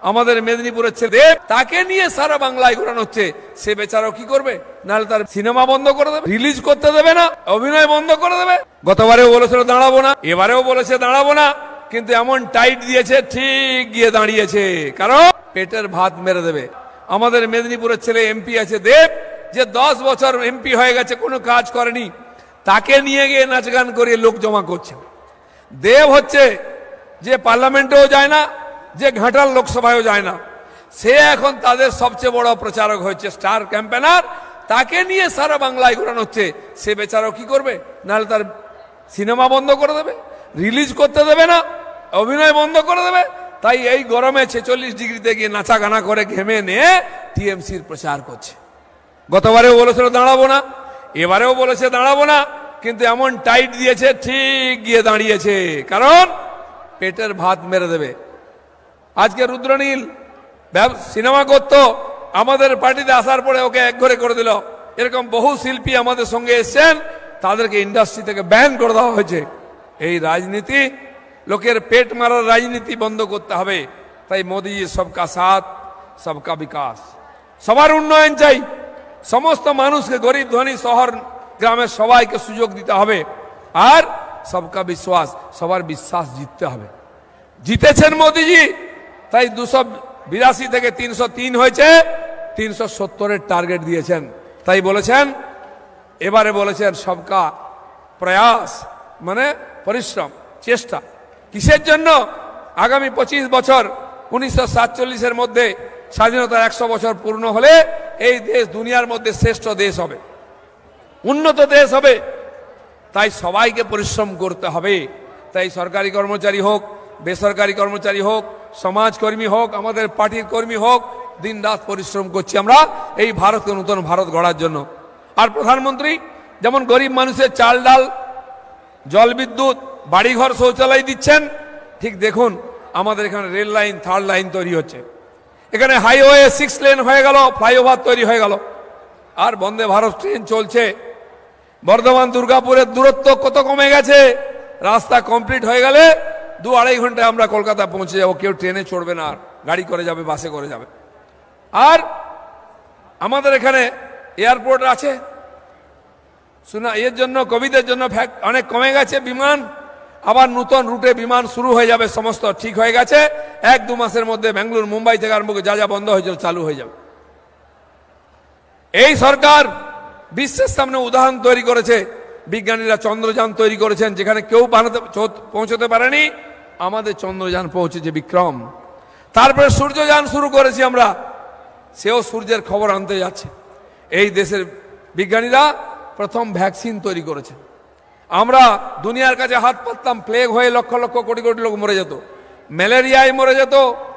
আমাদের মেদিনীপুরের ছেলে দেব, তাকে নিয়ে সারা বাংলায় ঘোরানো হচ্ছে। সে বেচারাও কি করবে? নাহলে তার সিনেমা বন্ধ করে দেবে, রিলিজ করতে দেবে না, অভিনয় বন্ধ করে দেবে। গতবারেও বলেছিল দাঁড়াবো না, এবারেও বলেছে দাঁড়াবো না, কিন্তু এমন টাইট দিয়েছে ঠিক গিয়ে দাঁড়িয়েছে, কারণ পেটের ভাত মেরে দেবে। আমাদের মেদিনীপুরের ছেলে এমপি আছে দেব, যে 10 বছর এমপি হয়ে গেছে, কোনো কাজ করেনি, তাকে নিয়ে গিয়ে নাচ গান করিয়ে লোক জমা করছে। দেব হচ্ছে যে পার্লামেন্টেও যায় না, যে ঘাটাল লোকসভায়ও যায় না, সে এখন তাদের সবচেয়ে বড় প্রচারক হয়েছে, স্টার ক্যাম্পেনার। তাকে নিয়ে সারা বাংলায় ঘোরানো হচ্ছে। সে বেচারাও কি করবে? নাহলে তার সিনেমা বন্ধ করে দেবে, রিলিজ করতে দেবে না, অভিনয় বন্ধ করে দেবে। তাই এই গরমে 46 ডিগ্রিতে গিয়ে নাচা গানা করে ঘেমে নিয়ে টিএমসির প্রচার করছে। গতবারেও বলেছিল দাঁড়াবো না, এবারেও বলেছে দাঁড়াবো না, কিন্তু এমন টাইট দিয়েছে ঠিক গিয়ে দাঁড়িয়েছে, কারণ পেটের ভাত মেরে দেবে। আজকে রুদ্রনীল সিনেমা করত, আমাদের পার্টিতে আসার পরে ওকে একঘরে করে দিল। এরকম বহু শিল্পী আমাদের সঙ্গে এসছেন, তাদেরকে ইন্ডাস্ট্রি থেকে ব্যান করে দেওয়া হয়েছে। এই রাজনীতি, লোকের পেট মারার রাজনীতি বন্ধ করতে হবে। তাই মোদীজি সবকা সাথ সবকা বিকাশ, সবার উন্নয়ন চাই। সমস্ত মানুষকে, গরিব ধনী শহর গ্রামের সবাইকে সুযোগ দিতে হবে। আর সবকা বিশ্বাস, সবার বিশ্বাস জিততে হবে। জিতেছেন মোদীজি, তাই 282 থেকে 303 হয়েছে, 370-এর টার্গেট দিয়েছেন। তাই বলেছেন, এবারে বলেছেন সবকা প্রয়াস, মানে পরিশ্রম, চেষ্টা। কিসের জন্য? আগামী 25 বছর, 1947-এর মধ্যে স্বাধীনতার 100 বছর পূর্ণ হলে এই দেশ দুনিয়ার মধ্যে শ্রেষ্ঠ দেশ হবে, উন্নত দেশ হবে। তাই সবাইকে পরিশ্রম করতে হবে। তাই সরকারি কর্মচারী হোক, বেসরকারি কর্মচারী হোক, সমাজকর্মী হোক, আমাদের পার্টির কর্মী হোক, দিন রাত পরিশ্রম করছি আমরা এই ভারতকে নতুন ভারত গড়ার জন্য। আর প্রধানমন্ত্রী যেমন গরিব মানুষের চাল ডাল, জল বিদ্যুৎ, বাড়িঘর, শৌচালয় দিচ্ছেন, ঠিক দেখুন আমাদের এখানে রেল লাইন, 3rd লাইন তৈরি হচ্ছে, এখানে হাইওয়ে 6 লেন হয়ে গেল, ফ্লাইওভার তৈরি হয়ে গেল। আর বন্দে ভারত ট্রেন চলছে। বর্ধমান দুর্গাপুরের দূরত্ব কত কমে গেছে। রাস্তা কমপ্লিট হয়ে গেলে 2-2.5 ঘন্টায় আমরা কলকাতা পৌঁছে যাবো। কেউ ট্রেনে চড়বে না, আর গাড়ি করে যাবে, বাসে করে যাবে। আর আমাদের এখানে এয়ারপোর্ট আছে, শোনা এর জন্য কোভিডের জন্য অনেক কমে গেছে বিমান। আবার নতুন রুটে বিমান শুরু হয়ে যাবে, সমস্ত ঠিক হয়ে গেছে। 1-2 মাসের মধ্যে বেঙ্গালুরু, মুম্বাই থেকে আরম্ভ করে যা যা বন্ধ হয়েছিল চালু হয়ে যাবে। এই সরকার বিশ্বের সামনে উদাহরণ তৈরি করেছে। বিজ্ঞানীরা চন্দ্রযান তৈরি করেছেন, যেখানে কেউ পৌঁছতে পারেনি, আমাদের চন্দ্রযান পৌঁছেছে, বিক্রম। তারপরে সূর্যযান শুরু করেছি আমরা, সেও সূর্যের খবর আনতে যাচ্ছে। এই দেশের বিজ্ঞানীরা প্রথম ভ্যাকসিন তৈরি করেছে। আমরা দুনিয়ার কাছে হাত পাততাম, প্লেগ হয়ে লক্ষ লক্ষ কোটি কোটি লোক মরে যেত, ম্যালেরিয়ায় মরে যেত,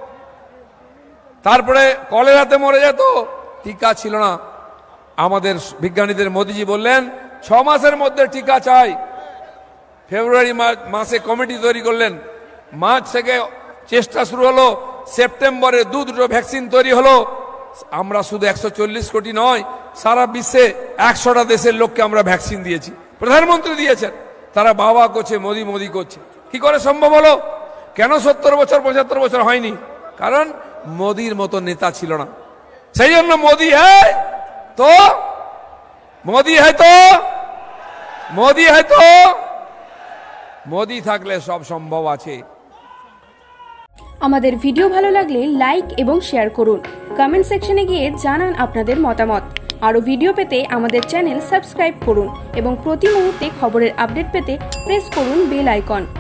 তারপরে কলেরাতে মরে যেত, টিকা ছিল না। আমাদের বিজ্ঞানীদের মোদীজি বললেন 6 মাসের মধ্যে টিকা চাই। ফেব্রুয়ারি মাসে কমিটি তৈরি করলেন, মার্চ থেকে চেষ্টা শুরু হলো, সেপ্টেম্বরে দুটো ভ্যাকসিন তৈরি হলো। আমরা শুধু 140 কোটি নয়, সারা বিশ্বে 100টা দেশের লোককে আমরা ভ্যাকসিন দিয়েছি। প্রধানমন্ত্রী দিয়েছেন, তারা বাবা করছে, মোদী মোদী করছে। কি করে সম্ভব হলো? কেন 70 বছর 75 বছর হয়নি? কারণ মোদীর মতো নেতা ছিল না। সেই জন্য মোদী হ্যায় তো, মোদী হ্যায় তো, মোদী হ্যায় তো, মোদী থাকলে সব সম্ভব আছে। আমাদের ভিডিও ভালো লাগলে লাইক এবং শেয়ার করুন। কমেন্ট সেকশনে গিয়ে জানান আপনাদের মতামত। আরও ভিডিও পেতে আমাদের চ্যানেল সাবস্ক্রাইব করুন এবং প্রতি মুহূর্তে খবরের আপডেট পেতে প্রেস করুন বেল আইকন।